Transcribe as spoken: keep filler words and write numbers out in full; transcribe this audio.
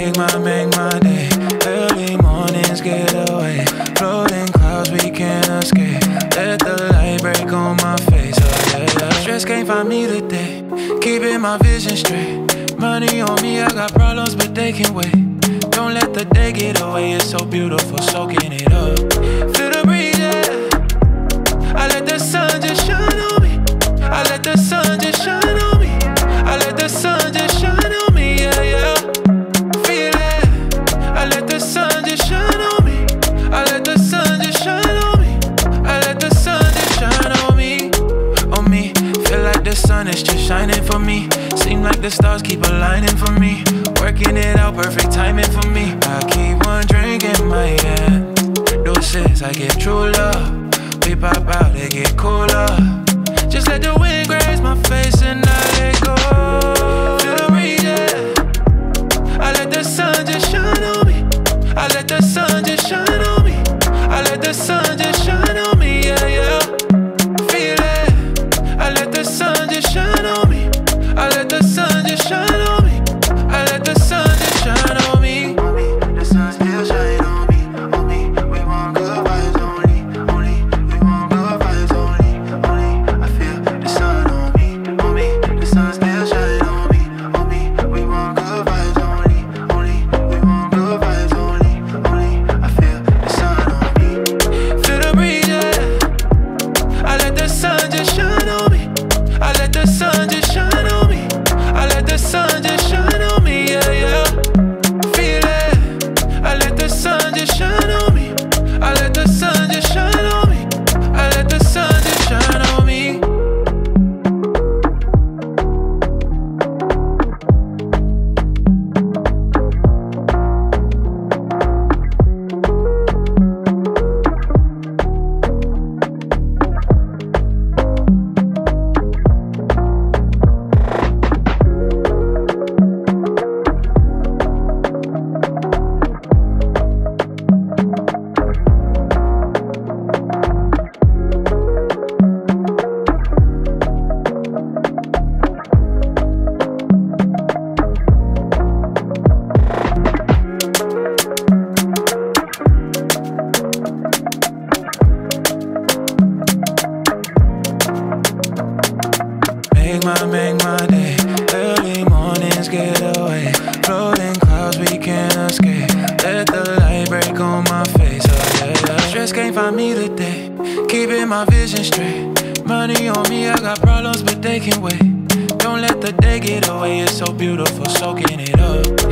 Make my, make my day. Early mornings get away. Floating clouds we can't escape. Let the light break on my face. Oh yeah, yeah. Stress can't find me today. Keeping my vision straight. Money on me, I got problems, but they can wait. Don't let the day get away. It's so beautiful, soaking it up. Feel the breeze, yeah. I let the sun just shine on me. I let the sun just shine on me. I let the sun just shine on me, yeah, yeah. Feel it. I let the sun just shine on me. I let the sun just shine on me. I let the sun just shine on me. On me. Feel like the sun is just shining for me. Seem like the stars keep aligning for me. Working it out, perfect timing for me. I keep one drink in my hand. Doses, I get true love. We pop out, it get cooler. Just let the wind graze my face and I let go. Feel the breeze, yeah. I let the sun just shine on me. I let the sun just shine on me. I let the sun just shine on me, yeah, yeah. Feel it. I let the sun just shine on me. I let the sun just shine on me. I let the sun just shine on me. On me, the sun still shine on me. On me, we want good vibes only. Only, we want good vibes only. Only, I feel the sun on me. On me, the sun still shine on me. On me, we want good vibes only. Only, we want good vibes only. Only, I feel the sun on me. Feel the breeze, yeah. I let the sun just shine on me. I let the sun just shine on me. I let the sun just shine on me, yeah, yeah. Feel it. I let the sun just shine on me. I let the sun just shine on me. I let the sun just shine on me. Make my, make my day. Early mornings get away. Floating clouds we can't escape. Let the light break on my face. Oh yeah, yeah. Stress can't find me today. Keeping my vision straight. Money on me, I got problems, but they can wait. Don't let the day get away. It's so beautiful, soaking it up.